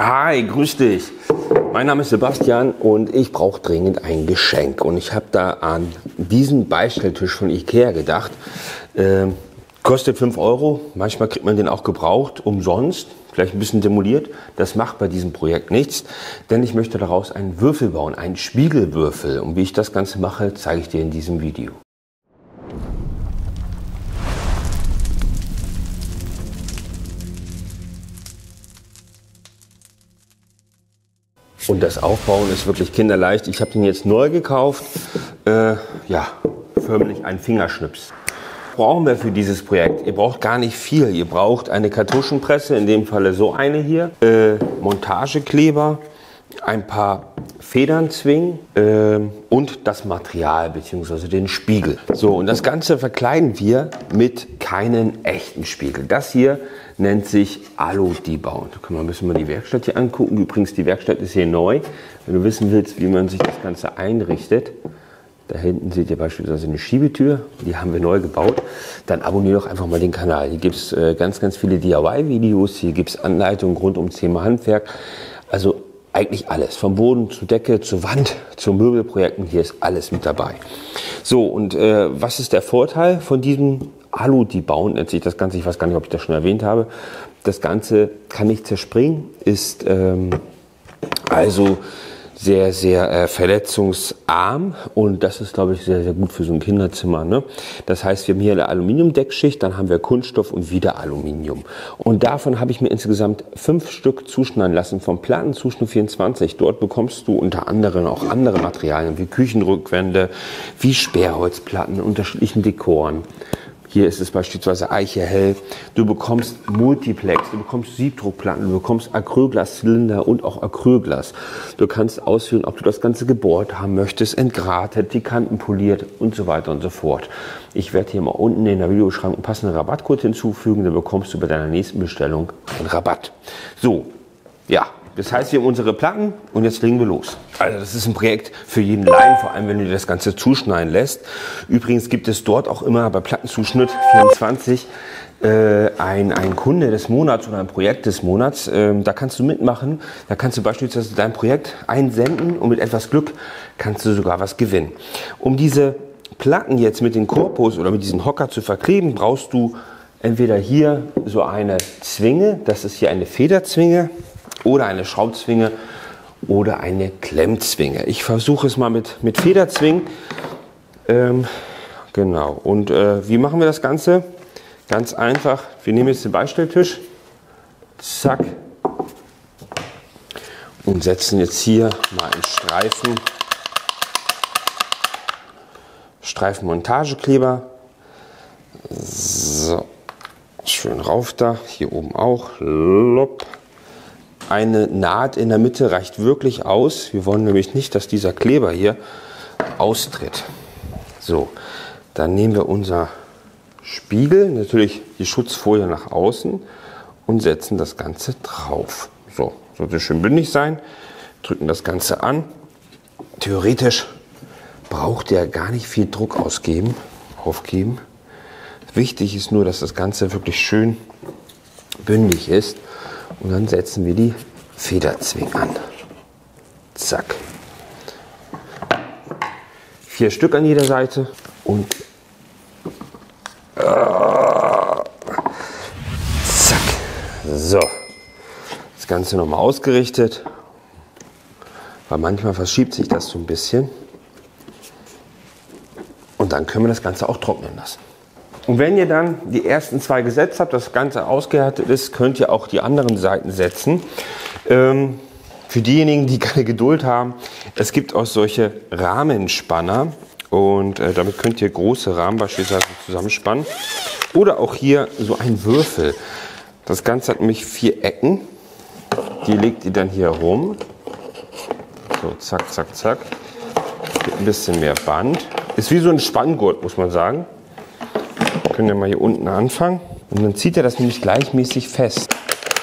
Hi, grüß dich. Mein Name ist Sebastian und ich brauche dringend ein Geschenk. Und ich habe da an diesen Beistelltisch von Ikea gedacht. Kostet 5 €. Manchmal kriegt man den auch gebraucht, umsonst. Vielleicht ein bisschen demoliert. Das macht bei diesem Projekt nichts, denn ich möchte daraus einen Würfel bauen, einen Spiegelwürfel. Und wie ich das Ganze mache, zeige ich dir in diesem Video. Und das Aufbauen ist wirklich kinderleicht. Ich habe den jetzt neu gekauft. Ja, förmlich ein Fingerschnips. Brauchen wir für dieses Projekt? Ihr braucht gar nicht viel. Ihr braucht eine Kartuschenpresse, in dem Falle so eine hier, Montagekleber, ein paar Federnzwingen und das Material bzw. den Spiegel. So, und das Ganze verkleiden wir mit keinen echten Spiegel. Das hier nennt sich Alu-Debound. Da können wir ein bisschen mal die Werkstatt hier angucken. Übrigens, die Werkstatt ist hier neu. Wenn du wissen willst, wie man sich das Ganze einrichtet, da hinten seht ihr beispielsweise eine Schiebetür, die haben wir neu gebaut. Dann abonniere doch einfach mal den Kanal. Hier gibt es ganz viele DIY-Videos, hier gibt es Anleitungen rund ums Thema Handwerk. Also eigentlich alles, vom Boden zur Decke, zur Wand, zu Möbelprojekten, hier ist alles mit dabei. So, und was ist der Vorteil von diesem Alu-Debound, nennt sich das Ganze, ich weiß gar nicht, ob ich das schon erwähnt habe. Das Ganze kann nicht zerspringen, ist also sehr verletzungsarm und das ist, glaube ich, sehr gut für so ein Kinderzimmer. Ne? Das heißt, wir haben hier eine Aluminiumdeckschicht, dann haben wir Kunststoff und wieder Aluminium. Und davon habe ich mir insgesamt 5 Stück zuschneiden lassen vom Plattenzuschnitt 24. Dort bekommst du unter anderem auch andere Materialien wie Küchenrückwände, wie Sperrholzplatten, unterschiedlichen Dekoren. Hier ist es beispielsweise Eiche-Hell. Du bekommst Multiplex, du bekommst Siebdruckplatten, du bekommst Acrylglaszylinder und auch Acrylglas. Du kannst auswählen, ob du das Ganze gebohrt haben möchtest, entgratet, die Kanten poliert und so weiter und so fort. Ich werde hier mal unten in der Videobeschreibung einen passenden Rabattcode hinzufügen, dann bekommst du bei deiner nächsten Bestellung einen Rabatt. So, ja. Das heißt, wir haben unsere Platten und jetzt legen wir los. Also das ist ein Projekt für jeden Laien, vor allem wenn du dir das Ganze zuschneiden lässt. Übrigens gibt es dort auch immer bei Plattenzuschnitt 24 ein Kunde des Monats oder ein Projekt des Monats. Da kannst du mitmachen. Da kannst du beispielsweise dein Projekt einsenden und mit etwas Glück kannst du sogar was gewinnen. Um diese Platten jetzt mit den Korpus oder mit diesen Hocker zu verkleben, brauchst du entweder hier so eine Zwinge, das ist hier eine Federzwinge, oder eine Schraubzwinge oder eine Klemmzwinge. Ich versuche es mal mit Federzwingen. Genau. Und wie machen wir das Ganze? Ganz einfach. Wir nehmen jetzt den Beistelltisch. Zack. Und setzen jetzt hier mal einen Streifen Montagekleber. So. Schön rauf da. Hier oben auch. Lopp. Eine Naht in der Mitte reicht wirklich aus. Wir wollen nämlich nicht, dass dieser Kleber hier austritt. So, dann nehmen wir unser Spiegel, natürlich die Schutzfolie nach außen und setzen das Ganze drauf. So, sollte schön bündig sein. Drücken das Ganze an. Theoretisch braucht ihr gar nicht viel Druck aufgeben. Wichtig ist nur, dass das Ganze wirklich schön bündig ist. Und dann setzen wir die Federzwingen an. Zack. 4 Stück an jeder Seite und zack. So. Das Ganze nochmal ausgerichtet, weil manchmal verschiebt sich das so ein bisschen. Und dann können wir das Ganze auch trocknen lassen. Und wenn ihr dann die ersten 2 gesetzt habt, das Ganze ausgehärtet ist, könnt ihr auch die anderen Seiten setzen. Für diejenigen, die keine Geduld haben, es gibt auch solche Rahmenspanner und damit könnt ihr große Rahmen beispielsweise zusammenspannen. Oder auch hier so ein Würfel. Das Ganze hat nämlich 4 Ecken. Die legt ihr dann hier rum. So, zack, zack, zack. Mit ein bisschen mehr Band. Ist wie so ein Spanngurt, muss man sagen. Können wir mal hier unten anfangen und dann zieht er das nämlich gleichmäßig fest.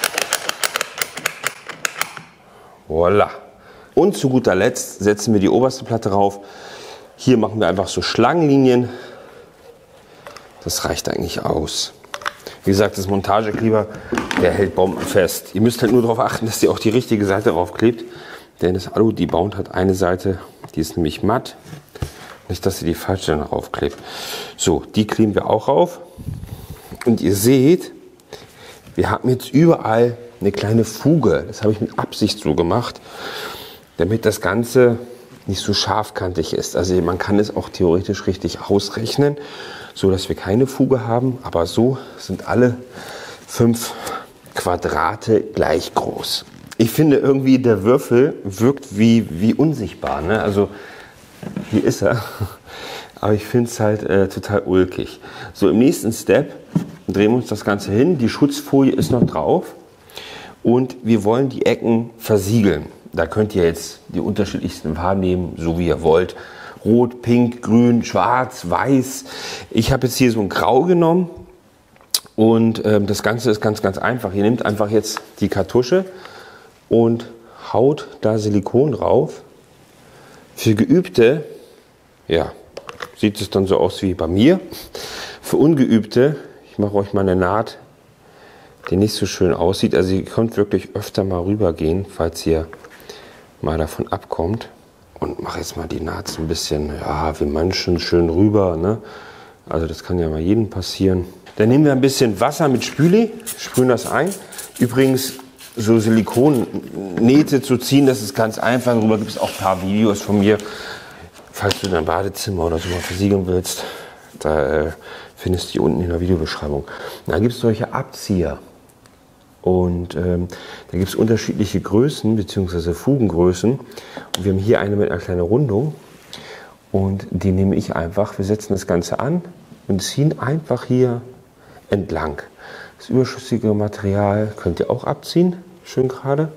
Voila. Und zu guter Letzt setzen wir die oberste Platte rauf. Hier machen wir einfach so Schlangenlinien. Das reicht eigentlich aus. Wie gesagt, das Montagekleber der hält bombenfest. Ihr müsst halt nur darauf achten, dass ihr auch die richtige Seite draufklebt. Denn das Alu-Debound hat eine Seite, die ist nämlich matt. Nicht, dass ihr die falsche dann draufklebt. So, die kleben wir auch auf. Und ihr seht, wir haben jetzt überall eine kleine Fuge. Das habe ich mit Absicht so gemacht, damit das Ganze nicht so scharfkantig ist. Also man kann es auch theoretisch richtig ausrechnen, so dass wir keine Fuge haben. Aber so sind alle 5 Quadrate gleich groß. Ich finde irgendwie, der Würfel wirkt wie unsichtbar. Ne? Also hier ist er. Aber ich finde es halt total ulkig. So, im nächsten Step drehen wir uns das Ganze hin. Die Schutzfolie ist noch drauf. Und wir wollen die Ecken versiegeln. Da könnt ihr jetzt die unterschiedlichsten Farben nehmen, so wie ihr wollt. Rot, Pink, Grün, Schwarz, Weiß. Ich habe jetzt hier so ein Grau genommen. Und das Ganze ist ganz, ganz einfach. Ihr nehmt einfach jetzt die Kartusche und haut da Silikon drauf. Für Geübte, ja, sieht es dann so aus wie bei mir. Für Ungeübte, ich mache euch mal eine Naht, die nicht so schön aussieht. Also ihr könnt wirklich öfter mal rübergehen, falls ihr mal davon abkommt. Und mache jetzt mal die Naht so ein bisschen, ja, wie manchen schön rüber. Ne? Also das kann ja mal jedem passieren. Dann nehmen wir ein bisschen Wasser mit Spüli, sprühen das ein. Übrigens, so Silikonnähte zu ziehen, das ist ganz einfach. Darüber gibt es auch ein paar Videos von mir. Falls du dein Badezimmer oder so mal versiegeln willst, da findest du die unten in der Videobeschreibung. Da gibt es solche Abzieher. Und da gibt es unterschiedliche Größen bzw. Fugengrößen. Und wir haben hier eine mit einer kleinen Rundung. Und die nehme ich einfach. Wir setzen das Ganze an und ziehen einfach hier entlang. Das überschüssige Material könnt ihr auch abziehen, schön gerade.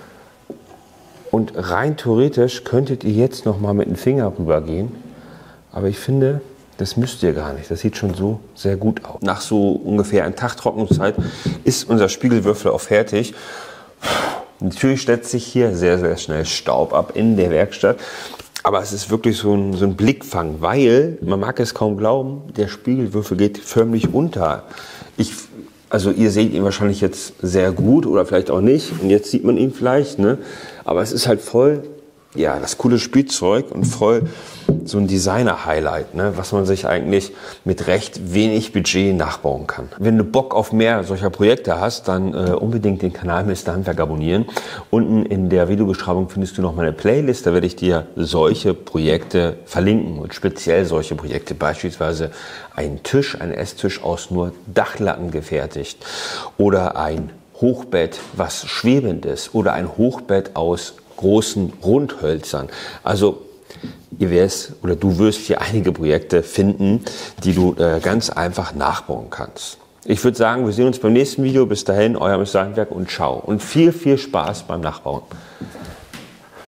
Und rein theoretisch könntet ihr jetzt noch mal mit dem Finger rüber gehen. Aber ich finde, das müsst ihr gar nicht. Das sieht schon so sehr gut aus. Nach so ungefähr einem Tag Trocknungszeit ist unser Spiegelwürfel auch fertig. Natürlich setzt sich hier sehr, sehr schnell Staub ab in der Werkstatt. Aber es ist wirklich so ein Blickfang, weil, man mag es kaum glauben, der Spiegelwürfel geht förmlich unter. Also ihr seht ihn wahrscheinlich jetzt sehr gut oder vielleicht auch nicht. Und jetzt sieht man ihn vielleicht, ne? Aber es ist halt voll, ja, das coole Spielzeug und voll so ein Designer-Highlight, ne? Was man sich eigentlich mit recht wenig Budget nachbauen kann. Wenn du Bock auf mehr solcher Projekte hast, dann unbedingt den Kanal Mr. Handwerk abonnieren. Unten in der Videobeschreibung findest du noch meine Playlist, da werde ich dir solche Projekte verlinken und speziell solche Projekte, beispielsweise ein Tisch, ein Esstisch aus nur Dachlatten gefertigt oder ein Hochbett, was schwebend ist oder ein Hochbett aus großen Rundhölzern. Also du wirst hier einige Projekte finden, die du ganz einfach nachbauen kannst. Ich würde sagen, wir sehen uns beim nächsten Video. Bis dahin, euer Mr. Handwerk und ciao. Und viel, viel Spaß beim Nachbauen.